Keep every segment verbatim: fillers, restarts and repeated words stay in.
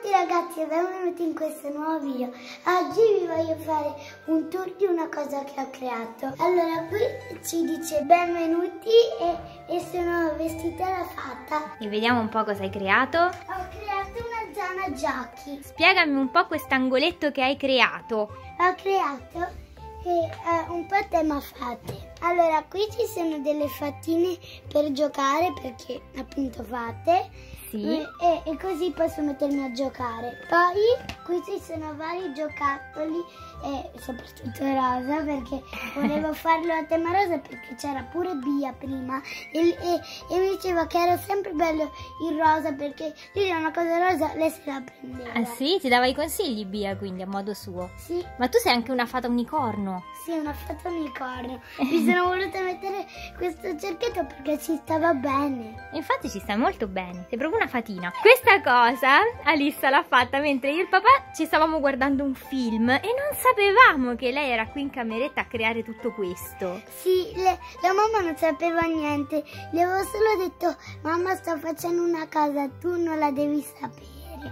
tutti ragazzi e benvenuti in questo nuovo video. Oggi vi voglio fare un tour di una cosa che ho creato. Allora, qui ci dice benvenuti e, e sono vestita da fata. E vediamo un po' cosa hai creato. Ho creato una zona giochi. Spiegami un po' quest'angoletto che hai creato. Ho creato che è un po' tema fate. Allora, qui ci sono delle fatine per giocare perché appunto fate. Sì. E, e così posso mettermi a giocare. Poi qui ci sono vari giocattoli e soprattutto rosa perché volevo farlo a tema rosa perché c'era pure Bia prima e, e, e mi diceva che era sempre bello il rosa perché io una cosa rosa lei se la prendeva. Ah sì? Ti dava i consigli Bia quindi a modo suo? Sì. Ma tu sei anche una fata unicorno. Sì, una fata unicorno. Mi sono voluta mettere questo cerchietto perché ci stava bene. Infatti ci stai molto bene, sei proprio una fatina. Questa cosa Alissa l'ha fatta mentre io e il papà ci stavamo guardando un film e non sapevamo che lei era qui in cameretta a creare tutto questo. Sì, le, la mamma non sapeva niente. Le avevo solo detto, mamma sto facendo una cosa, tu non la devi sapere.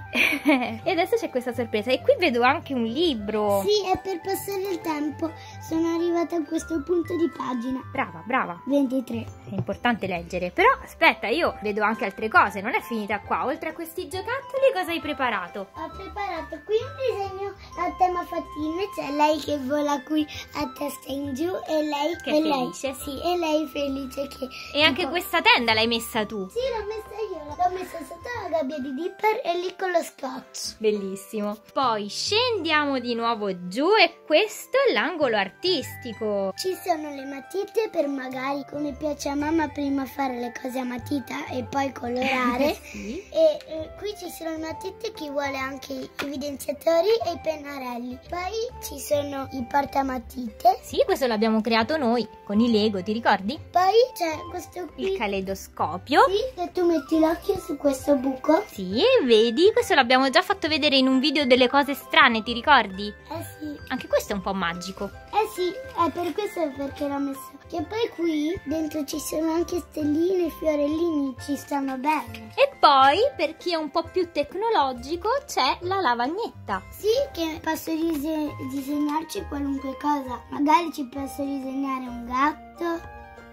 E adesso c'è questa sorpresa e qui vedo anche un libro. Sì, è per passare il tempo. Sono arrivata a questo punto di pagina. Brava, brava. ventitré. È importante leggere. Però aspetta, io vedo anche altre cose. Non è finita qua. Oltre a questi giocattoli cosa hai preparato? Ho preparato qui un disegno a tema fattine. C'è lei che vola qui a testa in giù e lei che è e felice. Lei, sì, e lei felice che... E anche questa tenda l'hai messa tu? Sì, l'ho messa io. L'ho messa sotto la gabbia di Dipper e lì con lo scotch. Bellissimo. Poi scendiamo di nuovo giù e questo è l'angolo artistico. Ci sono le matite per magari, come piace a mamma, prima fare le cose a matita e poi colorare. Sì. E eh, qui ci sono le matite, chi vuole anche i evidenziatori e i pennarelli. Poi ci sono i portamatite. Sì, questo l'abbiamo creato noi con i Lego, ti ricordi? Poi c'è questo qui. Il caleidoscopio. Sì, e tu metti l'occhio su questo buco. Sì, vedi, questo l'abbiamo già fatto vedere in un video delle cose strane, ti ricordi? Eh sì. Anche questo è un po' magico. Eh sì, è per questo perché l'ho messo. Che poi qui dentro ci sono anche stelline e fiorellini, ci stanno bene. E poi, per chi è un po' più tecnologico, c'è la lavagnetta. Sì, che posso dise disegnarci qualunque cosa. Magari ci posso disegnare un gatto.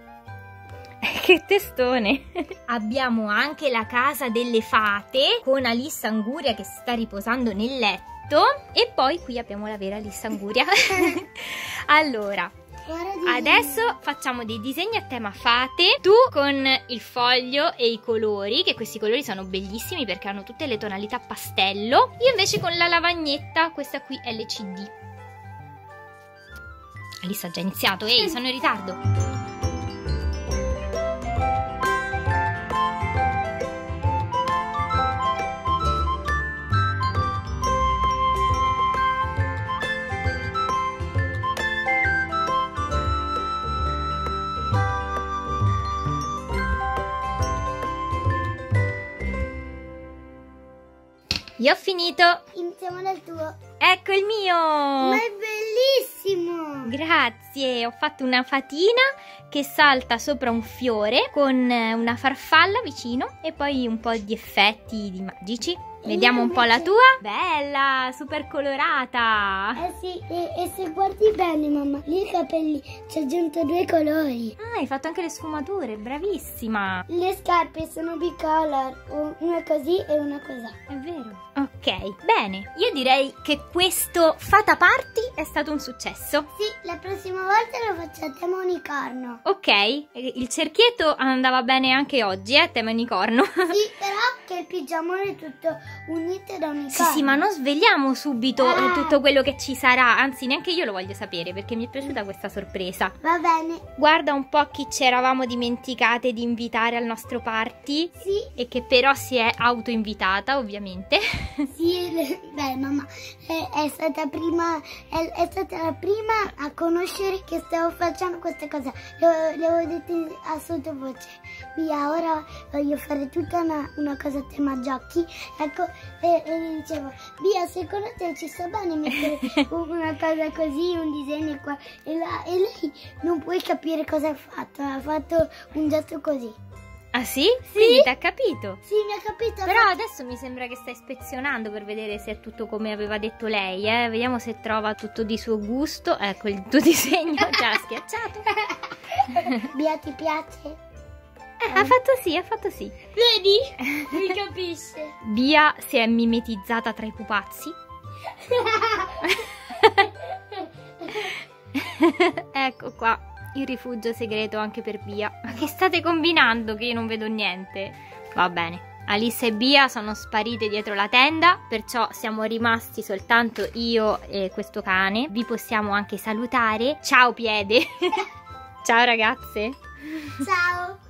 Che testone! Abbiamo anche la casa delle fate con Alissa Anguria che si sta riposando nel letto. E poi qui abbiamo la vera Alissa Anguria. Allora, adesso facciamo dei disegni a tema fate. Tu con il foglio e i colori, che questi colori sono bellissimi perché hanno tutte le tonalità pastello. Io invece con la lavagnetta, questa qui L C D. Alissa ha già iniziato, ehi, sono in ritardo. Io ho finito. Iniziamo dal tuo. Ecco il mio. Ma è bellissimo. Grazie. Ho fatto una fatina che salta sopra un fiore con una farfalla vicino e poi un po' di effetti di magici. Vediamo un po' la tua. Bella, super colorata. Eh sì, e, e se guardi bene mamma, lì i capelli ci ho aggiunto due colori. Ah, hai fatto anche le sfumature, bravissima. Le scarpe sono bicolor, una così e una così. È vero. Ok, bene. Io direi che questo Fata Party è stato un successo. Sì, la prossima volta lo faccio a tema unicorno. Ok, il cerchietto andava bene anche oggi, eh, tema unicorno. Sì, però che il pigiamone è tutto unito da unicorno. Sì, sì, ma non svegliamo subito eh. tutto quello che ci sarà. Anzi, neanche io lo voglio sapere perché mi è piaciuta questa sorpresa. Va bene. Guarda un po' chi ci eravamo dimenticate di invitare al nostro party. Sì. E che però si è autoinvitata, ovviamente. Sì, beh mamma, è, è stata prima, è, è stata la prima a conoscere che stavo facendo queste cose. Le, le avevo detto a sottovoce, via, ora voglio fare tutta una, una cosa a tema giochi. Ecco, e, e gli dicevo, via, secondo te ci sta bene mettere una cosa così, un disegno qua e là? E lei non puoi capire cosa ha fatto, ha fatto un gesto così. Ah sì? Sì, ti ha capito? Sì, mi ha capito. Però adesso mi sembra che sta ispezionando per vedere se è tutto come aveva detto lei, eh. Vediamo se trova tutto di suo gusto. Ecco, il tuo disegno già schiacciato. Bia, ti piace? Eh, ha fatto sì, ha fatto sì. Vedi? Mi capisce. Bia si è mimetizzata tra i pupazzi. Ecco qua. Il rifugio segreto anche per Bia. Ma che state combinando che io non vedo niente? Va bene. Alice e Bia sono sparite dietro la tenda, perciò siamo rimasti soltanto io e questo cane. Vi possiamo anche salutare. Ciao Piede. Ciao ragazze. Ciao.